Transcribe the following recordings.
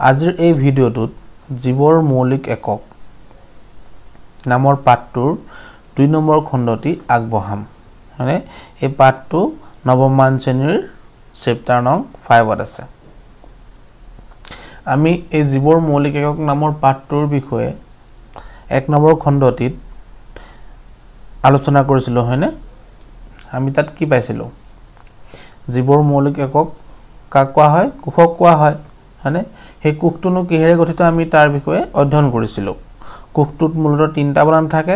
আজিৰ এই ভিডিঅ'টোত জীৱৰ মৌলিক একক নামৰ পাঠটোৰ 2 নম্বৰ খণ্ডটি আগবঢ়াম মানে এই পাঠটো নৱম মান শ্ৰেণীৰ চেপ্টাৰ নং 5 ত আছে আমি এই জীৱৰ মৌলিক একক নামৰ পাঠটোৰ বিষয়ে 1 নম্বৰ খণ্ডটিত আলোচনা কৰিছিলো হয়নে আমি তাত কি পাইছিলো জীৱৰ মৌলিক একক কাক কোৱা হয় কোষক কোৱা হয় হয়নে সেই কোষটোনো কিহেৰে গঠিত আমি তাৰ বিষয়ে অধ্যয়ন কৰিছিলো কোষটোত মূলত তিনটা বৰণ থাকে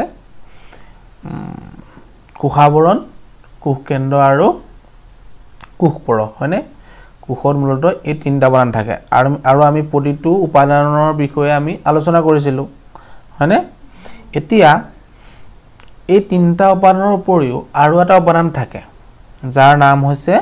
কোষাবৰণ কোষ কেন্দ্ৰ আৰু কোষপৰ হয়নে কোষৰ মূলত এই তিনটা বৰণ থাকে আৰু আমি প্ৰতিটো উপাদানৰ বিষয়ে আমি আলোচনা কৰিছিলো হয়নে এতিয়া এই তিনটা উপাদানৰ উপৰিও আৰু এটা উপাদান থাকে যাৰ নাম হৈছে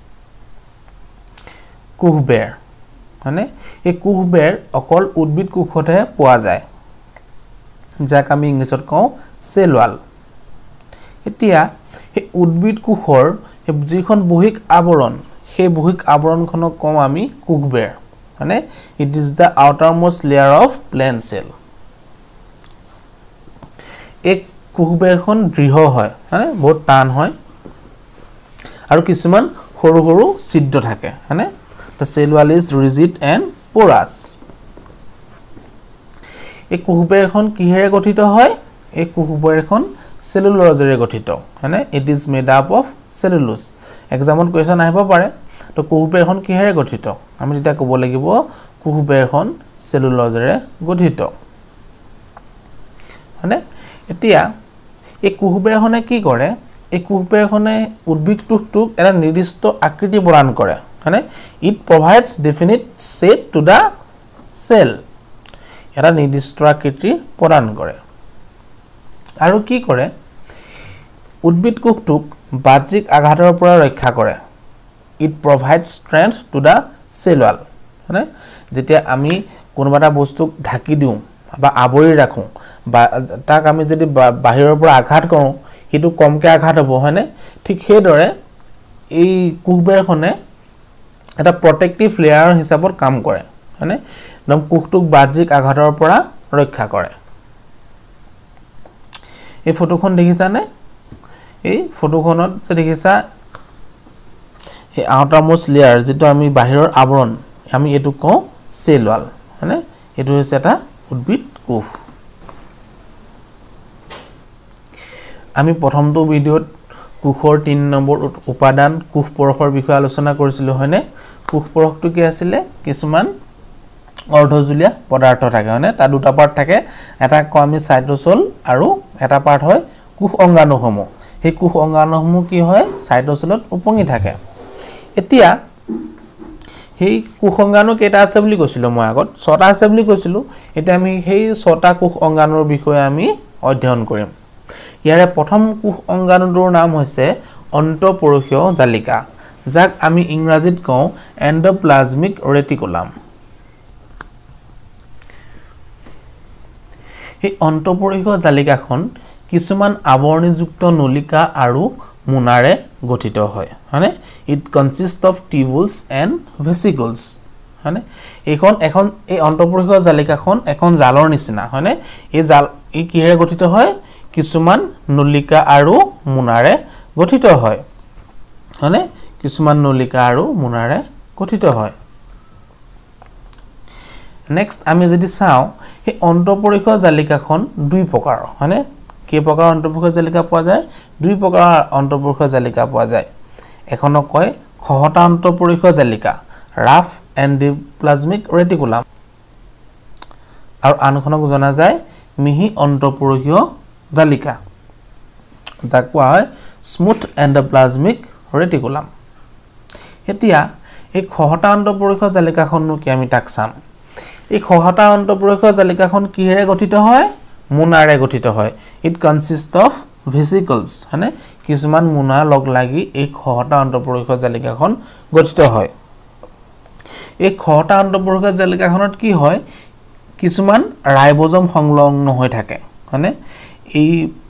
কোষবেৰ হয়নে এই কোষবেৰ অকল উদ্ভিদ কোষতহে পোৱা যায় যাক আমি ইংলিছত কওঁ সেল ওয়াল এতিয়া এই উদ্ভিদ কোষৰ যিখন বহিক আৱৰণ সেই বহিক আৱৰণখনক কওঁ আমি কোষবেৰ মানে it is the outermost layer of plant cell এক কোষবেৰখন দৃঢ় হয় মানে বহুত টান হয় আৰু কিছুমান সৰু সৰু ছিদ্ৰ থাকে মানে the cell wall is rigid and porous এই কোষবেৰখন কিহেৰে গঠিত হয় এই কোষবেৰখন সেলুলোজেৰে গঠিত মানে it is made up of cellulose এক্সামত কোৱেশ্চন আহিব পাৰে তো কোষবেৰখন কিহেৰে গঠিত আমি এটা ক'ব লাগিব কোষবেৰখন সেলুলোজেৰে গঠিত মানে এতিয়া এই কোষবেৰখনে কি কৰে এই কোষবেৰখনে উদ্ভিদ কোষটোক এটা নিৰ্দিষ্ট আকৃতি প্ৰদান কৰে মানে it provides definite shape to the cell এটা নিৰ্দিষ্ট আকৃতি প্ৰদান কৰে আৰু কি কৰে উদ্ভিদ কোষটোক বাহ্যিক আঘাতৰ পৰা ৰক্ষা কৰে it provides strength to the cell wall মানে যেতিয়া আমি কোনোবা এটা বস্তুক ঢাকি দিওঁ বা আৱৰি ৰাখো বা তাক আমি যদি বাহিৰৰ পৰা আঘাত কৰো হিটো কমকে আঘাত হ'ব হয়নে ঠিক সেইদৰে এই কোষবেৰখনে এটা প্ৰটেক্টিভ লেয়াৰ হিচাপত কাম কৰে মানে নম কোষটোক বাহ্যিক আঘাতৰ পৰা ৰক্ষা কৰে এই ফটোখন দেখিছানে এই ফটোখনত যে দেখিছা এই আউটাৰমোষ্ট লেয়াৰ যেটো আমি বাহিৰৰ আৱৰণ আমি এটো কওঁ সেল ওয়াল মানে এটো হৈছে এটা উদ্ভিদ কোষ আমি প্ৰথমটো ভিডিঅ'ত কোষৰ 3 নম্বৰ উপাদান কোষ পৰখৰ বিষয়ে আলোচনা কৰিছিলো হয়নে কোষ পৰখটো কি আছিল কিছুমান অৰ্ধজুলীয়া পদাৰ্থ থাকে হয়নে তা দুটা পাৰ্ট থাকে এটা কও আমি সাইটোসল আৰু এটা পাৰ্ট হয় কোষ অংগাণুসমূহ সেই কোষ অংগাণুসমূহ কি হয় সাইটোসলত উপঙি থাকে এতিয়া সেই কোষ অংগাণু কেটা আছে বুলি কৈছিলো মই আগত 6টা আছে বুলি কৈছিলো এতিয়া আমি সেই 6টা কোষ অংগাণুৰ বিষয়ে আমি অধ্যয়ন কৰিম ইয়াৰে প্ৰথম কোষ অংগাণুটোৰ নাম হৈছে অন্তঃপৰশীয় জালিকা যাক আমি ইংৰাজীত কওঁ এন্ডোপ্লাজমিক ৰেটিকুলাম এই অন্তঃপৰশীয় জালিকাখন কিছুমান আৱৰণীযুক্ত নলিকা আৰু মুনাৰে গঠিত হয় মানে it consist of tubules and vesicles মানে এখন এই অন্তঃপৰশীয় জালিকাখন এখন জালৰ নিচিনা হয়নে এই জাল ই কিহেৰে গঠিত হয় কিছুমান নলিকা আৰু মুনাৰে গঠিত হয় মানে কিছুমান নলিকা আৰু মুনাৰে গঠিত হয় নেক্সট আমি যদি চাও এই অন্তঃপৰশীয় জালিকাখন দুই প্ৰকাৰ মানে কি প্ৰকাৰ অন্তঃপৰশীয় জালিকা পোৱা যায় দুই প্ৰকাৰ অন্তঃপৰশীয় জালিকা পোৱা যায় এখনক কয় খহটা অন্তঃপৰশীয় জালিকা ৰাফ এন্ডোপ্লাজমিক ৰেটিকুলাম আৰু আনখনক জনা যায় মিহি অন্তঃপৰশীয় জালিকা যাক কোৱা হয় স্মুথ এন্ডোপ্লাজমিক ৰেটিকুলাম এতিয়া এই খহটা অন্তঃপৰশীয় জালিকাখননো কি আমি তাক চাম এই খহটা অন্তঃপৰশীয় জালিকাখন কিহেৰে গঠিত হয় মুনাৰে গঠিত হয় ইট কনসিষ্ট অফ ভেসিকলস মানে কিছুমান মুনা লগ লাগি এই খহটা অন্তঃপৰশীয় জালিকাখন গঠিত হয় এই খহটা অন্তঃপৰশীয় জালিকাখনত কি হয় কিছুমান ৰাইবোজম সংলগ্ন হৈ থাকে মানে এই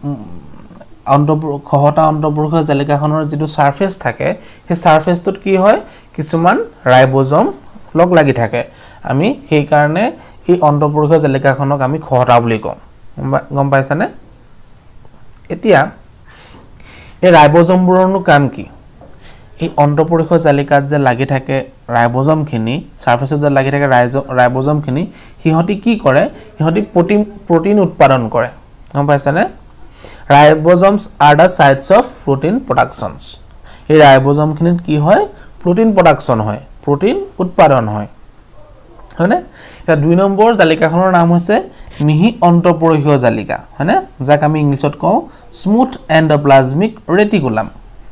খহটা অন্তঃপৰশীয় জালিকাখনৰ যেটো সাৰফেস থাকে সেই সাৰফেসটোত কি হয় কিছুমান ৰাইবোজম লগ লাগি থাকে আমি সেই কাৰণে এই অন্তঃপৰিখীয় জালিকাখনক আমি খহটা বুলি কওঁ গম পাইছানে এতিয়া এই ৰাইবোজমবোৰৰনো কাম কি এই অন্তঃপৰিখীয় জালিকাত যে লাগি থাকে ৰাইবোজমখিনি সাৰফেসত যে লাগি থাকে ৰাইবোজমখিনি হিহতি কি কৰে হিহতি প্ৰটিন উৎপাদন কৰে গম পাইছানে ribosomes are the sites of protein productions এই ৰাইবোজমখিনিত কি হয় প্ৰটিন প্ৰডাকশন হয় প্ৰটিন উৎপাদন হয় হয়নে এটা 2 নম্বৰ জালিকাখনৰ নাম হৈছে মিহি অন্তঃপৰিখীয় জালিকা হয়নে যাক আমি ইংলিছত কওঁ স্মুথ এন্ডোপ্লাজমিক ৰেটিকুলাম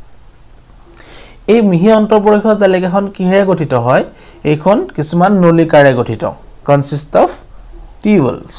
এই মিহি অন্তঃপৰিখীয় জালিকাখন কিহেৰে গঠিত হয় এইখন কিছুমান নলিকাৰে গঠিত কনসিস্ট অফ টিউবুলস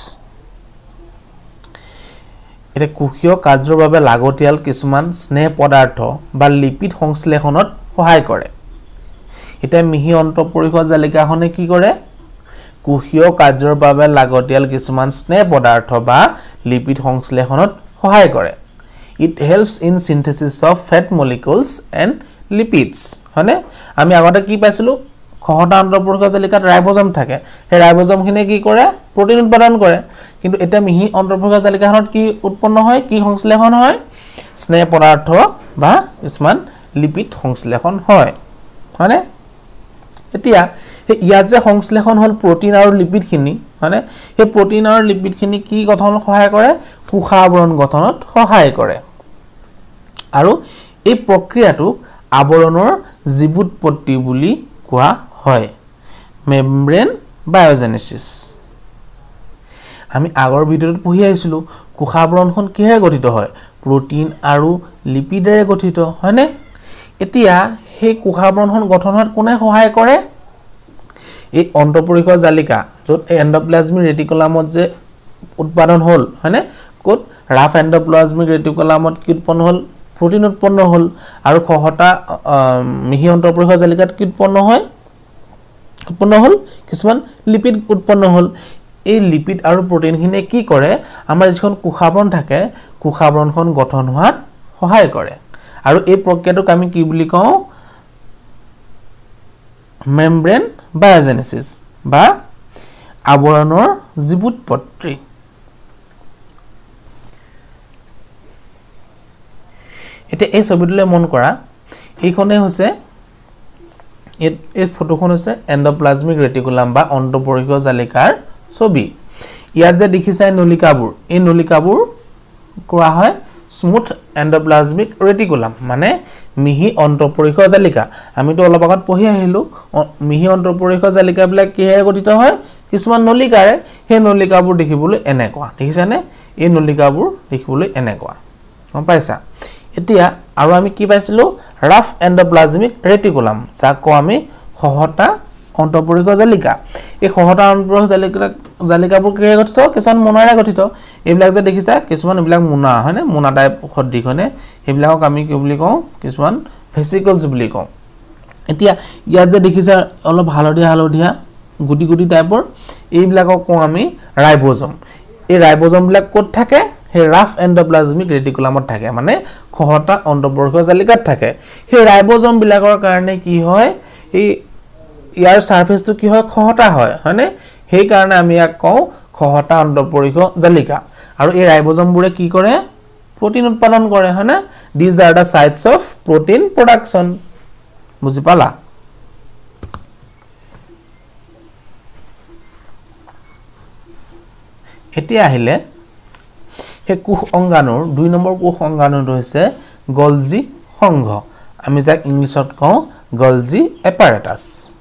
এটা কোষীয় কাৰ্যৰ বাবে লাগতিয়াল কিছুমান স্নেহ পদাৰ্থ বা লিপিড সংশ্লেষণত সহায় কৰে এটা মিহি অন্তঃপৰিখীয় জালিকাখনে কি কৰে কোষীয় কাৰ্যৰ বাবে লাগতিয়াল কিছুমান স্নেহ পদাৰ্থ বা লিপিড সংশ্লেষণত সহায় কৰে it helps in synthesis of fat molecules and lipids হয়নে আমি আগতে কি পাইছিলো খহটা অন্তঃপৰিখীয় জালিকাত ৰাইবোজম থাকে সেই ৰাইবোজমখিনি কি কৰে প্ৰটিন উৎপাদন কৰে কিন্তু এটা মিহি অন্তঃপৰিখীয় জালিকাখনত কি উৎপন্ন হয় কি সংশ্লেষণ হয় স্নেহ পদাৰ্থ বা কিছুমান লিপিড সংশ্লেষণ হয় হয়নে এতিয়া ইয়াত যে সংশ্লেষণ হল প্ৰটিন আৰু লিপিডখিনি হয়নে এই প্ৰটিন আৰু লিপিডখিনি কি গঠনত সহায় কৰে কোষাৱৰণ গঠনত সহায় কৰে আৰু এই প্ৰক্ৰিয়াটো আৱৰণৰ জীৱুৎপত্তি বুলি কোৱা হয় মেমব্ৰেন বায়োজেনেসিস আমি আগৰ ভিডিঅ'ত পঢ়ি আইছিলো কোষাৱৰণখন কিহে গঠিত হয় প্ৰটিন আৰু লিপিডেৰে গঠিত হয়নে এতিয়া সেই কোষাৱৰণখন গঠনত কোনে সহায় কৰে এই অন্তঃপৰিখীয় জালিকা যত এন্ডোপ্লাজমিক ৰেটিকুলামত যে উৎপাদন হল হয়নে কোত ৰাফ এন্ডোপ্লাজমিক ৰেটিকুলামত কি উৎপন্ন হল প্ৰটিন উৎপন্ন হল আৰু খহটা মিহি অন্তঃপৰিখীয় জালিকাত কি উৎপন্ন হল কিছুমান লিপিড উৎপন্ন হল এই লিপিড আৰু প্ৰটিনখিনি কি কৰে আমাৰ যিখন কোষাৱৰণ থাকে কোষাৱৰণখন গঠন হোৱাত সহায় কৰে আৰু এই প্ৰক্ৰিয়াটোক আমি কি বুলি কওঁ মেমব্ৰেন বায়োজেনেসিস বা আৱৰণৰ জীৱুৎপত্তি এটা এই ছবিটোলৈ মন কৰা এইখনে হৈছে এই ফটোখন হৈছে এন্ডোপ্লাজমিক ৰেটিকুলাম বা অন্তঃপৰিখীয় জালিকাৰ ছবি ইয়াত যে দেখিছাই নলিকাবোৰ এই নলিকাবোৰ কোৱা হয় স্মুথ এন্ডোপ্লাজমিক ৰেটিকুলাম মানে মিহি অন্তঃপৰিখীয় জালিকা আমিতো অলপ আগত পঢ়ি আহিলো মিহি অন্তঃপৰিখীয় জালিকাবিলাক কিহেৰে গঠিত হয় কিছুমান নলিকাৰে সেই নলিকাবোৰ দেখিবলৈ এনেকুৱা দেখিছানে এই নলিকাবোৰ দেখিবলৈ এনেকুৱা গম পাইছা এতিয়া আৰু আমি কি পাইছিলো ৰাফ এন্ডোপ্লাজমিক ৰেটিকুলাম যাক কওঁ আমি খহটা অন্তঃপৰিখীয় জালিকা এই খহটা অন্তঃপৰিখীয় জালিকাবোৰ কিহেৰে গঠিত কিছুমান মোনাৰে গঠিত এইবিলাক যে দেখিছা কিছুমান এইবিলাক মোনা হয়নে মোনা টাইপ সদৃশ হয়নে এইবিলাকক আমি কি বুলি কওঁ কিছুমান ভেসিকলস বুলি কওঁ এতিয়া ইয়াত যে দেখিছা অলপ হালধীয়া গুটি গুটি টাইপৰ এইবিলাকক কওঁ আমি ৰাইবোজম এই ৰাইবোজমবিলাক ক'ত থাকে সেই ৰাফ এন্ডোপ্লাজমিক ৰেটিকুলামত থাকে মানে খহটা অন্তঃপৰিখীয় জালিকাত থাকে সেই ৰাইবোজম বিলাকৰ কাৰণে কি হয় এই ইয়াৰ সাৰফেসটো কি হয় খহটা হয় হয়নে সেই কাৰণে আমি ইয়াক কওঁ খহটা অন্তঃপৰিখীয় জালিকা আৰু এই ৰাইবোজমবোৰে কি কৰে প্ৰটিন উৎপাদন কৰে হয়নে this are the sites of protein production বুজি পালা এতিয়া আহিলে হে কোষ অংগাণুৰ 2 নম্বৰ কোষ অংগাণুটো হৈছে গলজি সংঘ আমি যাক ইংলিছত কওঁ গলজি এপাৰেটাছ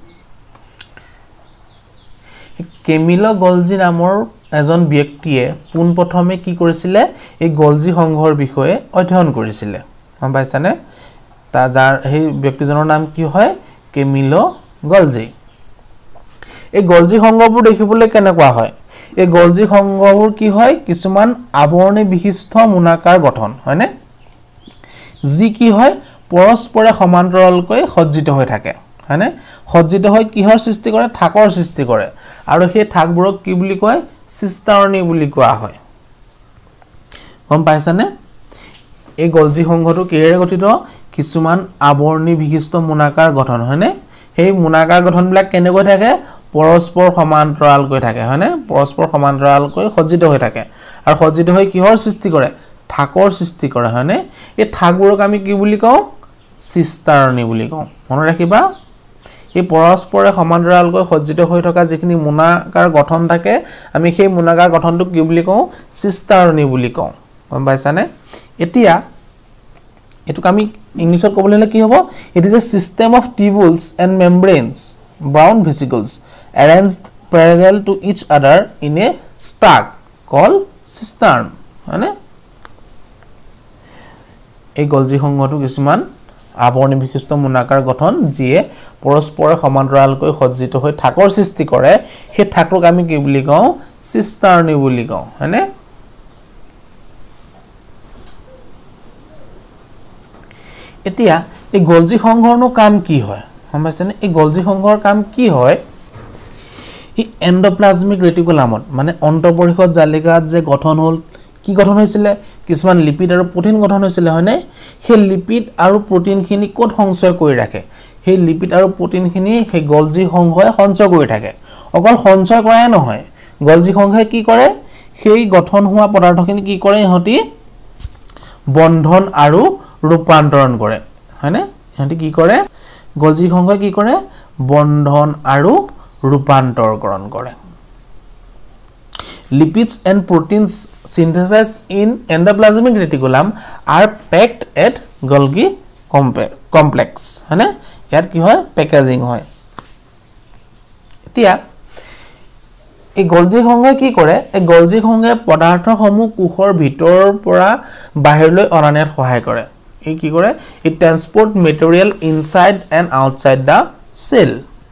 কেমিলো গলজি নামৰ এজন ব্যক্তিয়ে পোনপ্ৰথমে কি কৰিছিলে এই গলজি সংঘৰ বিষয়ে অধ্যয়ন কৰিছিলে গম পাইছানে তা যাৰ সেই ব্যক্তিজনৰ নাম কি হয় কেমিলো গলজি এই গলজি সংঘবোৰ দেখিবলৈ কেনেকুৱা হয় এই গলজি সংঘবোৰ কি হয় কিছুমান আৱৰণী বিশিষ্ট মোনাকাৰ গঠন হয়নে যি কি হয় পৰস্পৰে সমান্তৰালকৈ সজ্জিত হৈ থাকে হয়নে সজ্জিত হৈ কিহৰ সৃষ্টি কৰে থাকৰ সৃষ্টি কৰে আৰু সেই থাকবোৰক কি বুলি কয় সিস্তাৰণী বুলি কোৱা হয় গম পাইছানে এই গলজি সংঘটো কিহেৰে গঠিত কিছুমান আৱৰণী বিশিষ্ট মোনাকাৰ গঠন হয়নে সেই মোনাকাৰ গঠনবিলাক কেনেকৈ থাকে পৰস্পৰ সমান্তৰালকৈ থাকে হয়নে পৰস্পৰ সমান্তৰালকৈ সজ্জিত হৈ থাকে আৰু সজ্জিত হৈ কিহৰ সৃষ্টি কৰে থাকৰ সৃষ্টি কৰে হয়নে এই থাকবোৰক আমি কি বুলি কওঁ চিষ্টাৰণী বুলি কওঁ মনত ৰাখিবা এই পৰস্পৰে সমান্তৰালকৈ সজ্জিত হৈ থকা যিখিনি মোনাকাৰ গঠন থাকে আমি সেই মোনাকাৰ গঠনটোক কি বুলি কওঁ চিষ্টাৰণী বুলি কওঁ গম পাইছানে এতিয়া এটুক আমি ইংলিছত ক'বলৈ হলে কি হ'ব it is a system of tubules and membranes brown vesicles arranged parallel to each other in a stack called cistern হয়নে এই গলজি সংঘটো কিছুমান আৱৰণী বিশিষ্ট মোনাকাৰ গঠন যিয়ে পৰস্পৰে সমান্তৰালকৈ সজ্জিত হৈ থাকৰ সৃষ্টি কৰে সেই থাকক আমি কি বুলি কওঁ চিষ্টাৰণী বুলি কওঁ হয়নে এতিয়া এই গলজি সংঘৰনো কাম কি হয় গম পাইছেনে এই গলজি সংঘৰ কাম কি হয় এই এন্ডোপ্লাজমিক ৰেটিকুলামত মানে অন্তঃপৰিষদ জালিকাত যে গঠন হ'ল কি গঠন হৈছিল কিছুমান লিপিড আৰু প্ৰোটিন গঠন হৈছিল হয়নে সেই লিপিড আৰু প্ৰোটিনখিনি কোড সংচয় কৰি ৰাখে সেই লিপিড আৰু প্ৰোটিনখিনি সেই গলজি সংঘই সঞ্চয় কৰি থাকে অকল সঞ্চয় কৰাই নহয় গলজি সংঘই কি কৰে সেই গঠন হোৱা পদাৰ্থখিনি কি কৰে ইহতি বন্ধন আৰু ৰূপান্তৰণ কৰে হয়নে ইহতি কি কৰে গলজি সংঘই কি কৰে বন্ধন আৰু ৰূপান্তৰকৰণ কৰে lipids and proteins synthesized in endoplasmic reticulum are packed at Golgi complex হয়নে ইয়াত কি হয় পেকেজিং হয় এতিয়া এই গলজি সংঘই কি কৰে এই গলজি সংঘে পদাৰ্থসমূহ কোষৰ ভিতৰৰ পৰা বাহিৰলৈ অনা নিয়াত সহায় কৰে এই কি কৰে it transport material inside and outside the cell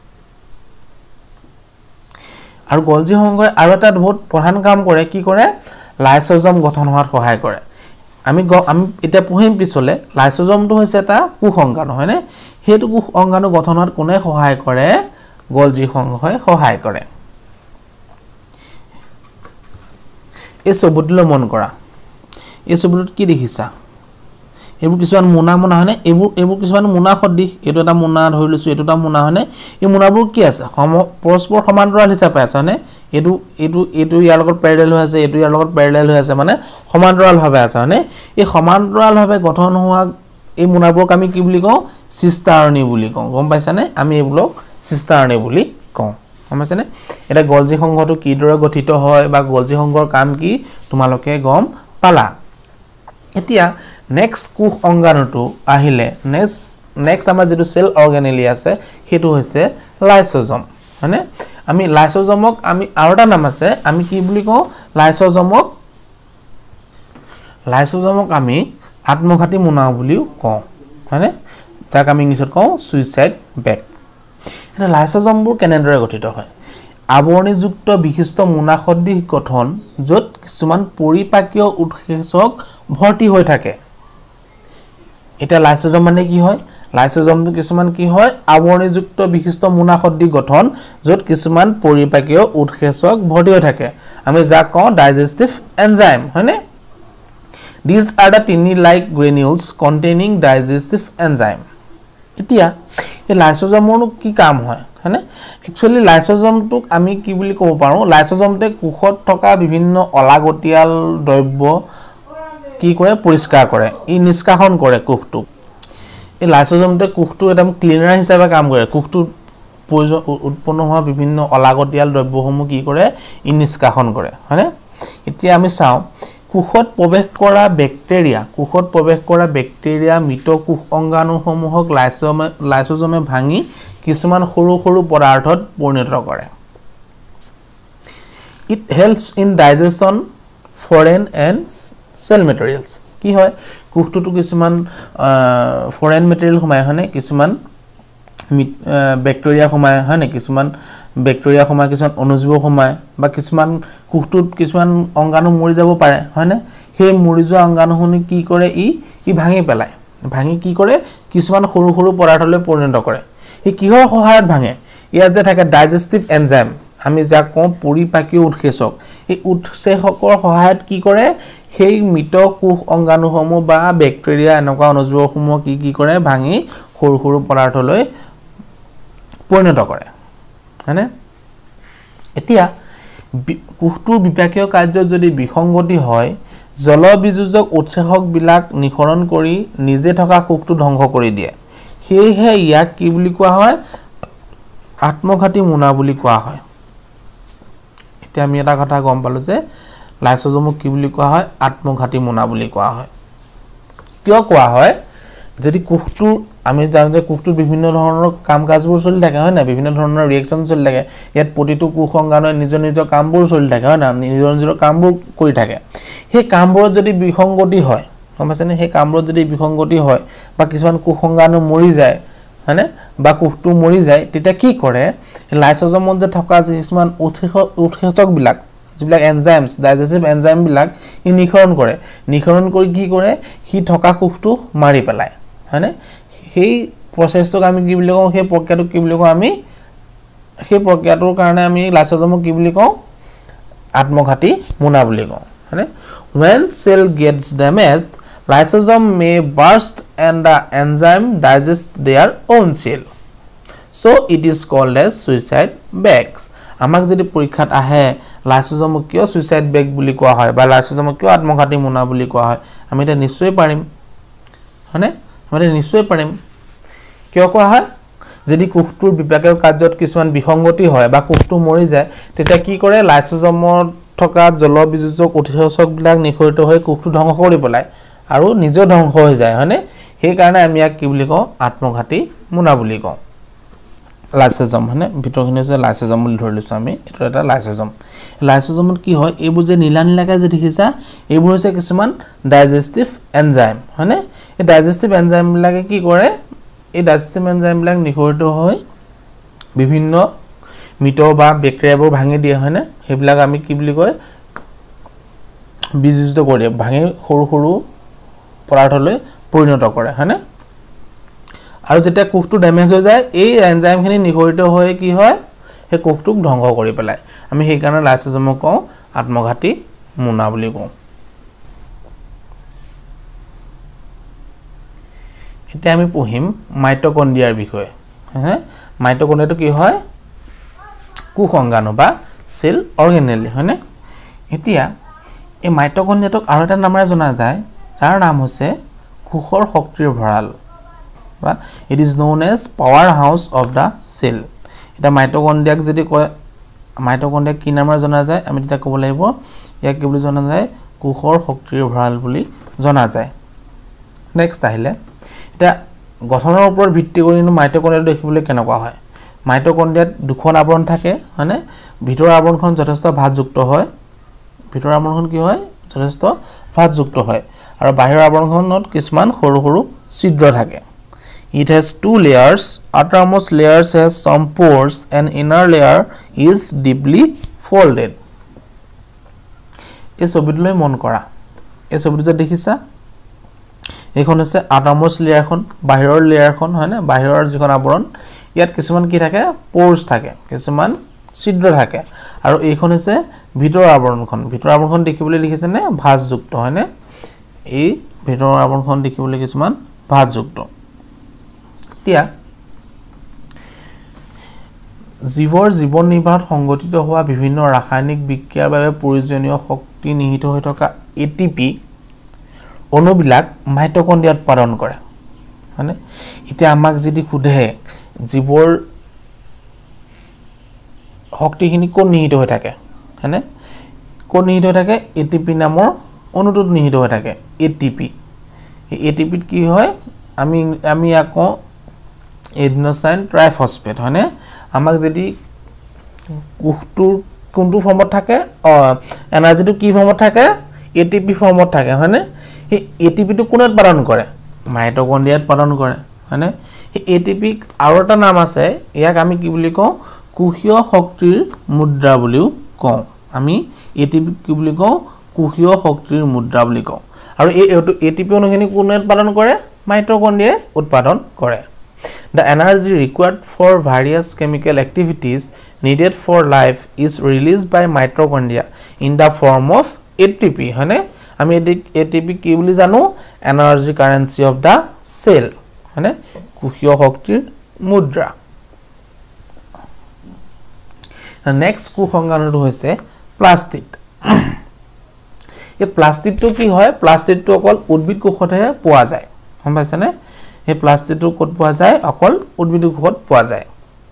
আৰু গলজি সংঘই আৰু এটা বহুত প্ৰধান কাম কৰে কি কৰে লাইসোজোম গঠন হোৱাত সহায় কৰে আমি এটা পঢ়িম পিছলে লাইসোজোমটো হৈছে এটা কোষ অংগাণু হয়নে হেতু কোষ অংগাণু গঠন হোৱাত কোনে সহায় কৰে গলজি সংঘই সহায় কৰে এই ছবিটোলৈ মন কৰা এই ছবিটোত কি দেখিছা এবোৰ কিছুমান মোনা মোনা হয়নে এবোৰ কিছুমান মোনা সদৃশ এটো এটা মোনা ধৰি লৈছো এটো এটা মোনা হয়নে এই মোনাবোৰ কি আছে পৰস্পৰ সমান্তৰাল হিচাপে আছে হয়নে এটো ইয়াৰ লগত প্যাৰেলাল হৈ আছে এটো ইয়াৰ লগত প্যাৰেলাল হৈ আছে মানে সমান্তৰাল ভাবে আছে হয়নে এই সমান্তৰাল ভাবে গঠন হোৱা এই মোনাবোৰক আমি কি বুলি কওঁ চিষ্টাৰণী বুলি কওঁ গম পাইছানে আমি এইবোৰক চিষ্টাৰণী বুলি কওঁ গম পাইছানে এটা গলজি সংঘটো কি দৰে গঠিত হয় বা গলজি সংঘৰ কাম কি তোমালোকে গম পালা এতিয়া নেক্সট কোষ অংগাণুটো আহিলে নেক্সট আমাৰ যেটো সেল অৰ্গানেলি আছে হেতু হৈছে লাইসোজোম হয়নে আমি লাইসোজোমক আমি আৰু এটা নাম আছে আমি কি বুলি কওঁ লাইসোজোমক আমি আত্মঘাতী মোনা বুলিও কওঁ হয়নে যাক আমি ইংলিছত কওঁ সুইসাইড বেগ এটা লাইসোজোমবোৰ কেনেদৰে গঠিত হয় আৱৰণীযুক্ত বিশিষ্ট মোনা সদৃশ গঠন য'ত কিছুমান পৰিপাকীয় উৎসেচক ভৰ্তি হৈ থাকে এটা লাইসোজোম মানে কি হয় লাইসোজোমটো কিছুমান কি হয় আৱৰণীযুক্ত বিশিষ্ট মোনা সদৃশ গঠন য'ত কিছুমান পৰিপাকীয় উৎসেচক ভৰ্তি হৈ থাকে আমি যাক কওঁ ডাইজেষ্টিভ এনজাইম হয়নে these are the tiny like granules containing digestive enzyme এতিয়া এই লাইসোজোমৰনো কি কাম হয় হয়নে একচুয়ালি লাইসোজোমটোক আমি কি বুলি ক'ব পাৰো লাইসোজোমতে কোষত থকা বিভিন্ন অলাগতিয়াল দ্ৰব্য কি কৰে পৰিষ্কাৰ কৰে ই নিষ্কাশন কৰে কোষটোক এই লাইসোজোমতে কোষটো একদম ক্লিনাৰ হিচাপে কাম কৰে কোষটো উৎপন্ন হোৱা বিভিন্ন অলাগতিয়াল দ্ৰব্যসমূহ কি কৰে ই নিষ্কাশন কৰে হয়নে এতিয়া আমি চাও কোষত প্ৰৱেশ কৰা ব্যাক্টেৰিয়া মৃত কোষ অংগাণুসমূহক লাইসোজোমে ভাঙি কিছুমান সৰু সৰু পদাৰ্থত পৰিণত কৰে it helps in digestion foreign and cell materials কি হয় কোষটোটো কিছুমান ফৰেন মেটেৰিয়েল সোমায় হয়নে কিছুমান ব্যাক্টেৰিয়া সোমায় হয়নে কিছুমান ব্যাক্টেৰিয়া সোমায় কিছুমান অনুজীৱ সোমায় বা কিছুমান কোষটোত কিছুমান অংগাণু মৰি যাব পাৰে হয়নে সেই মৰি যোৱা অংগাণুখিনি কি কৰে ই ভাঙি পেলায় ভাঙি কি কৰে কিছুমান সৰু সৰু পদাৰ্থলৈ পৰিণত কৰে ই কিহৰ সহায়ত ভাঙে ইয়াত যে থাকে ডাইজেষ্টিভ এনজাইম আমি যাক কওঁ পৰিপাকীয় উৎসেচক এই উৎসেচকৰ সহায়ত কি কৰে সেই মৃত কোষ অংগাণুসমূহ বা ব্যাক্টেৰিয়া এনেকুৱা অনুজীৱসমূহ কি কৰে ভাঙি সৰু সৰু পদাৰ্থলৈ পৰিণত কৰে হয়নে এতিয়া কোষটোৰ বিপাকীয় কাৰ্যত যদি বিসংগতি হয় জলবিযোজক উৎসেচকবিলাক নিঃসৰণ কৰি নিজে থকা কোষটো ধ্বংস কৰি দিয়ে সেয়েহে ইয়াক কি বুলি কোৱা হয় আত্মঘাতী মোনা বুলি কোৱা হয় এতিয়া আমি এটা কথা গম পালো যে লাইসোজোমক কি বুলি কোৱা হয় আত্মঘাতী মোনা বুলি কোৱা হয় কিয় কোৱা হয় যদি কোষটো আমি জানো যে কোষটোৰ বিভিন্ন ধৰণৰ কাম কাজবোৰ চলি থাকে হয় না বিভিন্ন ধৰণৰ ৰিঅ্যাকশন চলি থাকে ইয়াত প্ৰতিটো কোষ অংগাণুৱে নিজৰ নিজৰ কামবোৰ চলি থাকে হয় না নিজৰ নিজৰ কামবোৰ কৰি থাকে সেই কামবোৰত যদি বিসংগতি হয় গম পাইছেনে সেই কামবোৰত যদি বিসংগতি হয় বা কিছুমান কোষ অংগাণু মৰি যায় হয়নে বা কোষটো মৰি যায় তেতিয়া কি কৰে লাইসোজোমত যে থকা কিছুমান উৎসেচকবিলাক যিবিলাক এনজাইমছ ডাইজেস্টিভ এনজাইমবিলাক ই নিঃসৰণ কৰি কি কৰে হি থকা কোষটো মাৰি পেলায় হয়নে সেই প্ৰচেছটোক আমি কি বুলি কওঁ সেই প্ৰক্ৰিয়াটোক কি বুলি কওঁ আমি সেই প্ৰক্ৰিয়াটোৰ কাৰণে আমি লাইসোজোমক কি বুলি কওঁ আত্মঘাতী মোনা বুলি কওঁ হয়নে when cell gets damaged lysosome may burst and the enzyme digest their own cell so it is called as suicide bags আমাক যদি পৰীক্ষাত আহে লাইসোজোমক কিয় সুইসাইড বেগ বুলি কোৱা হয় বা লাইসোজোমক কিয় আত্মঘাতী মোনা বুলি কোৱা হয় আমি এটা নিশ্চয় পাৰিম হয়নে আমি নিশ্চয় পাৰিম কিয় কোৱা হয় যদি কোষটোৰ বিপাকীয় কাৰ্যত কিছুমান বিসংগতি হয় বা কোষটো মৰি যায় তেতিয়া কি কৰে লাইসোজোমত থকা জলবিযোজক উৎসেচকবিলাক নিঃসৰিত হৈ কোষটো ধ্বংস কৰি পেলায় আৰু নিজৰ ধ্বংস হৈ যায় হয়নে সেই কাৰণে আমি ইয়াক কি বুলি কওঁ আত্মঘাতী মোনা বুলি কওঁ লাইসোজোম হয়নে ভিতৰখিনি যে লাইসোজোম বুলি ধৰি লৈছো আমি এটো এটা লাইসোজোমত কি হয় এইবোৰ যে নীলা নীলাকৈ যে দেখিছা এইবোৰ হৈছে কিছুমান ডাইজেস্টিভ এনজাইম হয়নে এই ডাইজেস্টিভ এনজাইমবিলাকে কি কৰে এই ডাইজেস্টিভ এনজাইমবিলাক নিঃসৰিত হৈ বিভিন্ন মিট বা ব্যাকটেৰিয়াবোৰ ভাঙি দিয়ে হয়নে সেইবিলাক আমি কি বুলি কয় বিযোজিত কৰে ভাঙি সৰু সৰু পদাৰ্থলৈ পৰিণত কৰে হয়নে আৰু যেতিয়া কোষটো ড্যামেজ হৈ যায় এই এনজাইমখিনি নিঃসৰিত হৈ কি হয় সেই কোষটোক ধ্বংস কৰি পেলায় আমি সেই কাৰণে লাইসোজোমক কওঁ আত্মঘাতী মোনা বুলি কওঁ এতিয়া আমি পঢ়িম মাইটোকন্ড্ৰিয়াৰ বিষয়ে হ্যাঁ মাইটোকন্ড্ৰিয়াটো কি হয় কোষ অংগাণু বা সেল অৰ্গেনেলি হয়নে এতিয়া এই মাইটোকন্ড্ৰিয়াটোক আৰু এটা নামেৰে জনা যায় যাৰ নাম হৈছে কোষৰ শক্তিৰ ভঁৰাল বা it is known as power house of the cell এটা মাইটোকন্ড্ৰিয়াক যদি কয় মাইটোকন্ড্ৰিয়াক কি নামেৰে জনা যায় আমি তেতিয়া ক'ব লাগিব ইয়াক কি বুলি জনা যায় কোষৰ শক্তিৰ ভঁৰাল বুলি জনা যায় নেক্সট আহিলে এটা গঠনৰ ওপৰত ভিত্তি কৰি মাইটোকন্ড্ৰিয়া দেখিবলৈ কেনেকুৱা হয় মাইটোকন্ড্ৰিয়াত দুখন আৱৰণ থাকে হয়নে ভিতৰৰ আৱৰণখন যথেষ্ট ভাঁজযুক্ত হয় ভিতৰৰ আৱৰণখন কি হয় যথেষ্ট ভাঁজযুক্ত হয় আৰু বাহিৰৰ আৱৰণখনত কিছুমান সৰু সৰু ছিদ্ৰ থাকে It has two layers. Outermost layers has some pores and inner layer is deeply folded. এই ছবিটোলৈ মন কৰা এই ছবিটো যে দেখিছা এইখন হৈছে outermost লেয়াৰখন বাহিৰৰ লেয়াৰখন হয়নে বাহিৰৰ যিখন আৱৰণ ইয়াত কিছুমান কি থাকে pores থাকে কিছুমান ছিদ্ৰ থাকে আৰু এইখন হৈছে ভিতৰৰ আৱৰণখন দেখিবলৈ লিখিছে নে ভাঁজযুক্ত হয়নে এই ভিতৰৰ আৱৰণখন দেখিবলৈ কিছুমান ভাঁজযুক্ত এতিয়া জীৱৰ জীৱন নিৰ্বাহত সংগঠিত হোৱা বিভিন্ন ৰাসায়নিক বিক্ৰিয়াৰ বাবে প্ৰয়োজনীয় শক্তি নিহিত হৈ থকা এটিপি অণুবিলাক মাইটোকন্ড্ৰিয়াত উৎপাদন কৰে মানে এতিয়া আমাক যদি খুদে জীৱৰ শক্তিখিনি কোন নিহিত হৈ থাকে হয়নে কোন নিহিত হৈ থাকে এটিপি নামৰ অণুটোত নিহিত হৈ থাকে এটিপি এই এটিপিত কি হয় আমি আকৌ এডিনোসাইন ট্ৰাইফসফেট হয়নে আমাক যদি কোষটোৰ কোনটো ফৰ্মত থাকে এনাৰ্জিটো কি ফৰ্মত থাকে এটিপি ফৰ্মত থাকে হয়নে এই এটিপিটো কোনে উৎপাদন কৰে মাইটোকন্ড্ৰিয়াত উৎপাদন কৰে হয়নে এই এটিপি আৰু এটা নাম আছে ইয়াক আমি কি বুলি কওঁ কোষীয় শক্তিৰ মুদ্ৰা বুলিও কওঁ আমি এটিপি কি বুলি কওঁ কোষীয় শক্তিৰ মুদ্ৰা বুলি কওঁ আৰু এই এটিপি অনুখিনি কোনে উৎপাদন কৰে মাইটোকন্ড্ৰিয়াই উৎপাদন কৰে The energy required for various chemical activities needed for life is released by mitochondria in the form of ATP হয়নে আমি ATP কি বুলি জানো energy currency of the cell হয়নে কোষীয় শক্তিৰ মুদ্ৰা নেক্সট কোষ অংগাণুটো হৈছে প্লাস্টিড এই প্লাস্টিডটো কি হয় প্লাস্টিডটো অকল উদ্ভিদ কোষতহে পোৱা যায় গম পাইছানে এই প্লাস্টিডটো ক'ত পোৱা যায় অকল উদ্ভিদ কোষত পোৱা যায়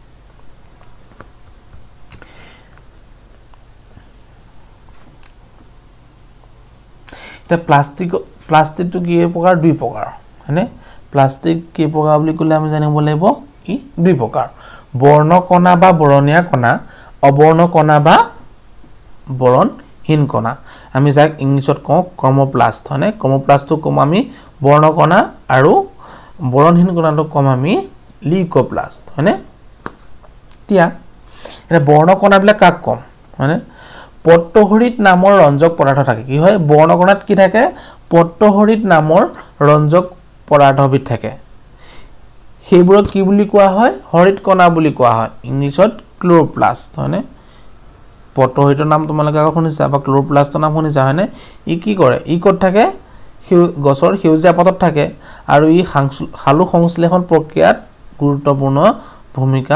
তে প্লাস্টিডটো কি প্ৰকাৰ দুই প্ৰকাৰ মানে প্লাস্টিক কি প্ৰকাৰ বুলি ক'লে আমি জানিব লাগিব ই দুই প্ৰকাৰ বৰ্ণকণা বা বৰণীয়া কণা অবৰ্ণ কণা বা বৰণহীন কণা আমি যাক ইংলিছত কওঁ ক্ৰমোপ্লাস্ট হয়নে ক্ৰমোপ্লাস্টটো কম আমি বৰ্ণকণা আৰু বৰণহীন কণাটো কম আমি লিউকোপ্লাস্ট হয়নে এতিয়া এটা বৰ্ণকণাবিলাক কাক কম হয়নে পট্টহৰিত নামৰ ৰঞ্জক পদাৰ্থ থাকে কি হয় বৰ্ণকণাত কি থাকে পট্টহৰিত নামৰ ৰঞ্জক পদাৰ্থবিধ থাকে সেইবোৰক কি বুলি কোৱা হয় হৰিত কণা বুলি কোৱা হয় ইংলিছত ক্লোৰোপ্লাস্ট হয়নে পট্টহৰিতৰ নাম তোমালোকে আগত শুনিছা বা ক্লোৰোপ্লাস্টৰ নাম শুনিছা হয়নে ই কি কৰে ই ক'ত থাকে গছৰ সেউজীয়া পাতত থাকে আৰু ই সালু সংশ্লেষণ প্ৰক্ৰিয়াত গুৰুত্বপূৰ্ণ ভূমিকা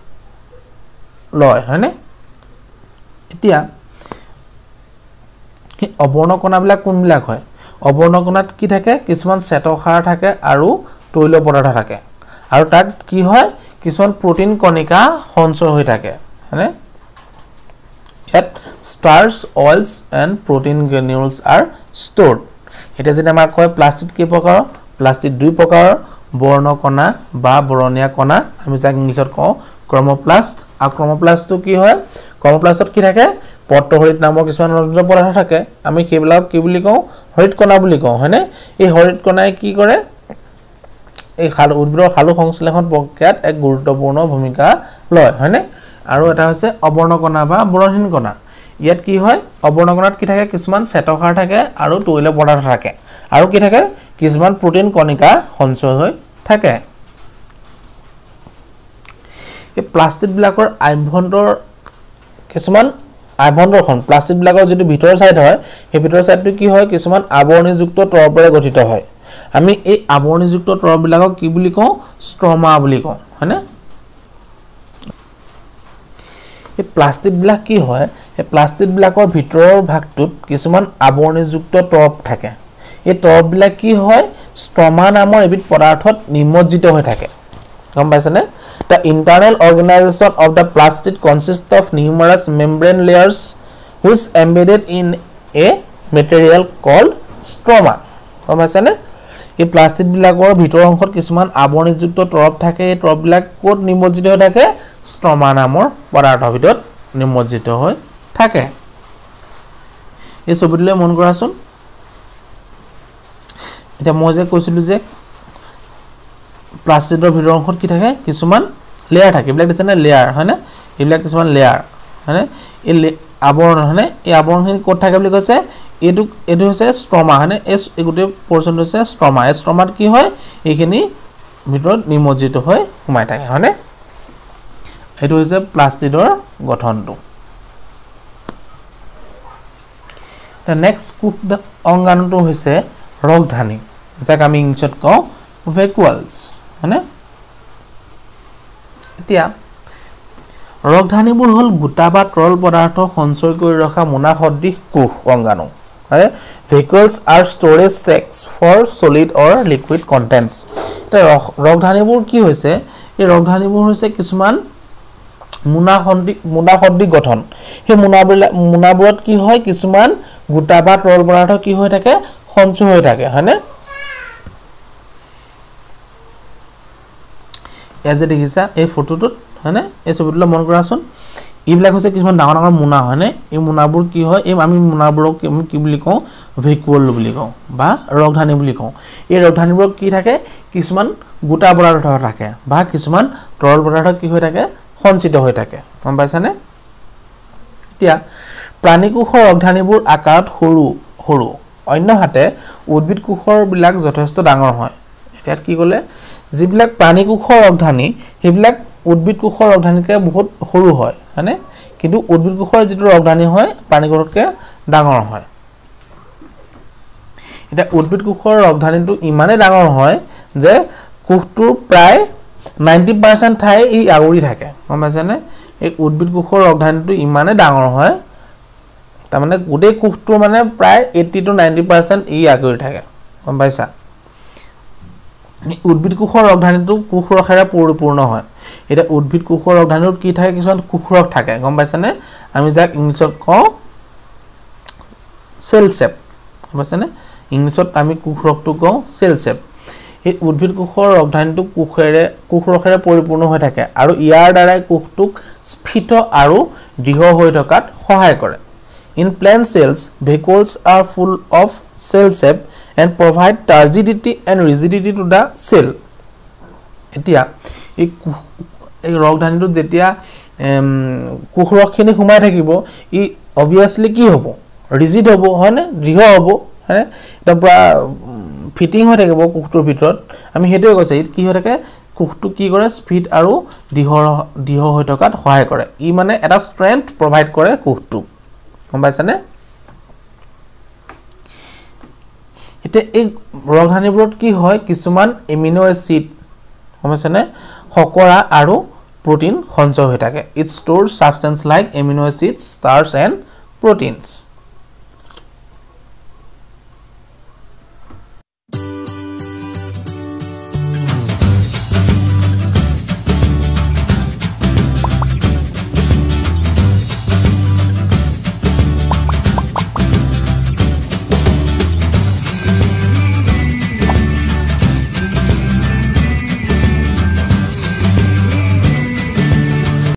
লয় হয়নে এতিয়া অবৰ্ণ কণাবিলাক কোনবিলাক হয় অবৰ্ণ কণাত কি থাকে কিছুমান শ্বেতসাৰ থাকে আৰু তৈল পদাৰ্থ থাকে আৰু তাক কি হয় কিছুমান প্ৰটিন কণিকা সঞ্চয় হৈ থাকে হয়নে ইয়াত starch oils and protein granules are stored এটা যেনে আমাৰ কয় প্লাস্টিড কি প্ৰকাৰ প্লাস্টিড দুই প্ৰকাৰ বৰ্ণকণা বা বৰণীয়া কণা আমি যাক ইংলিছত কওঁ ক্ৰমোপ্লাস্ট আৰু ক্ৰমোপ্লাস্টটো কি হয় ক্ৰমোপ্লাস্টত কি থাকে পট্টহৰিত নামৰ কিছুমান ৰঞ্জক পদাৰ্থ থাকে আমি সেইবিলাক কি বুলি কওঁ হৰিত কণা বুলি কওঁ হয়নে এই হৰিত কণাই কি কৰে এই উদ্ভিদৰ সালু সংশ্লেষণ প্ৰক্ৰিয়াত এক গুৰুত্বপূৰ্ণ ভূমিকা লয় হয়নে আৰু এটা হৈছে অবৰ্ণ কণা বা বৰণহীন কণা ইয়াত কি হয় অবৰ্ণ কণাত কি থাকে কিছুমান শ্বেতসাৰ থাকে আৰু তৈল পদাৰ্থ থাকে আৰু কি থাকে কিছুমান প্ৰটিন কণিকা সঞ্চয় হৈ থাকে এই প্লাস্টিড বিলাকৰ আভ্যন্তৰ কিছুমান আভ্যন্তৰখন প্লাস্টিড বিলাকৰ যেটো ভিতৰ সাইড হয় সেই ভিতৰ সাইডটো কি হয় কিছুমান আৱৰণীযুক্ত তৰপৰে গঠিত হয় আমি এই আৱৰণীযুক্ত তৰবিলাকক কি বুলি কওঁ ষ্ট্ৰমা বুলি কওঁ হয়নে এই প্লাস্টিড বিলাক কি হয় এই প্লাস্টিড বিলাকৰ ভিতৰৰ ভাগটোত কিছুমান আৱৰণীযুক্ত তৰপ থাকে এই তৰপবিলাক কি হয় ষ্ট্ৰমা নামৰ এবিধ পদাৰ্থত নিমজ্জিত হৈ থাকে গম পাইছানে The internal organization of the plastid consists of numerous membrane layers which embedded in a material called stroma. গম পাইছানে এই প্লাস্টিড বিলাকৰ ভিতৰ অংশত কিছুমান আৱৰণীযুক্ত তৰপ থাকে এই তৰপবিলাক ক'ত নিমজ্জিত হৈ থাকে ষ্ট্ৰমা নামৰ পদাৰ্থৰ ভিতৰত নিমজ্জিত হৈ থাকে এই ছবিটোলৈ মন কৰাচোন এটা মই যে কৈছিলো যে প্লাস্টিডৰ ভিতৰ অংশত কি থাকে কিছুমান লেয়াৰ থাকে এইবিলাক দিছে না লেয়াৰ হয়নে এইবিলাক কিছুমান লেয়াৰ হয়নে এই আৱৰণ হয়নে এই আৱৰণখিনি ক'ত থাকে বুলি কৈছে এটো হৈছে ষ্ট্ৰমা হয়নে এই গোটেই পৰ্চনটো হৈছে ষ্ট্ৰমা এই ষ্ট্ৰমাত কি হয় এইখিনি ভিতৰত নিমজ্জিত হৈ সোমাই থাকে হয়নে এটো হৈছে প্লাস্টিডৰ গঠনটো The next cooked অংগাণুটো হৈছে ৰগধানী যাক আমি ইংলিছত কওঁ vacuoles হয়নে এতিয়া ৰগধানীবোৰ হল গোটা বা তৰল পদাৰ্থ সঞ্চয় কৰি ৰখা মোনা সদৃশ কোষ অংগাণু হয় vacuoles are storage sacs for solid or liquid contents এটা ৰগধানীবোৰ কি হৈছে এই ৰগধানীবোৰ হৈছে কিছুমান মোনা সদৃশ গঠন সেই মোনাবোৰত কি হয় কিছুমান গোটা বা তৰল পদাৰ্থ কি হৈ থাকে সঞ্চয় হৈ থাকে হয়নে এজে দেখিছা এই ফটোটোত হয়নে এই ছবিটোলৈ মন কৰাচোন ইবিলাক হৈছে কিছুমান ডাঙৰ ডাঙৰ মোনা হয়নে এই মোনাবোৰ কি হয় এই আমি মোনাবোৰক কি বুলি কওঁ ভেকুৱল বুলি কওঁ বা ৰগধানী বুলি কওঁ এই ৰগধানীবোৰ কি থাকে কিছুমান গোটা পদাৰ্থ থাকে বা কিছুমান তৰল পদাৰ্থ কি হৈ থাকে সঞ্চিত হৈ থাকে গম পাইছানে এতিয়া প্ৰাণী কোষৰ ৰগধানীবোৰ আকাৰত সৰু সৰু অন্যহাতে উদ্ভিদ কোষৰ বিলাক যথেষ্ট ডাঙৰ হয় এতিয়াত কি ক'লে যিবিলাক প্ৰাণী কোষৰ ৰগধানী হেবিলাক উদ্ভিদ কোষৰ ৰগধানীকে বহুত সৰু হয় মানে কিন্তু উদ্ভিদ কোষৰ যেটো ৰগধানী হয় প্ৰাণী কোষতকৈ ডাঙৰ হয় এটা উদ্ভিদ কোষৰ ৰগধানীটো ইমানে ডাঙৰ হয় যে কোষটোৰ প্ৰায় 90% ঠাই ই আগুৰি থাকে গম পাইছানে এই উদ্ভিদ কোষৰ ৰগধানীটো ইমানে ডাঙৰ হয় তাৰমানে গোটেই কোষটো মানে প্ৰায় 80 to 90% ই আগুৰি থাকে গম পাইছা উদ্ভিদ কোষৰ ৰগধানীটো কোষৰসেৰে পৰিপূৰ্ণ হয় এটা উদ্ভিদ কোষৰ ৰগধানীত কি থাকে কিছুমান কোষৰক থাকে গম পাইছানে আমি যাক ইংলিছত কওঁ সেল শেপ গম পাইছানে ইংলিছত আমি কোষৰকটো কওঁ সেল শেপ এই উদ্ভিদ কোষৰ ৰগধানীটো কোষৰসেৰে পৰিপূৰ্ণ হৈ থাকে আৰু ইয়াৰ দ্বাৰা কোষটোক স্ফীত আৰু দৃঢ় হৈ থকাত সহায় কৰে In plant cells, vacuoles are full of cell shape and provide turgidity and rigidity to the cell. এতিয়া এই ৰগধানীটো যেতিয়া কোষৰখিনি ঘুমাই থাকিব ই obviously কি হ'ব ৰিজিড হ'ব হয়নে দৃঢ় হ'ব হয়নে এটা পুৰা ফিটিং হৈ থাকিব কোষটোৰ ভিতৰত আমি হেতুৱে কৈছে কি হৈ থাকে কোষটো কি কৰে স্পীড আৰু দৃঢ় হৈ থকাত সহায় কৰে ই মানে এটা ষ্ট্ৰেংথ প্ৰভাইড কৰে কোষটো গম পাইছানে এতিয়া এই ৰগধানীবোৰত কি হয় কিছুমান এমিনো এসিড গম পাইছানে শৰ্কৰা আৰু protein সঞ্চয় হৈ থাকে it stores substance like amino acids starch and proteins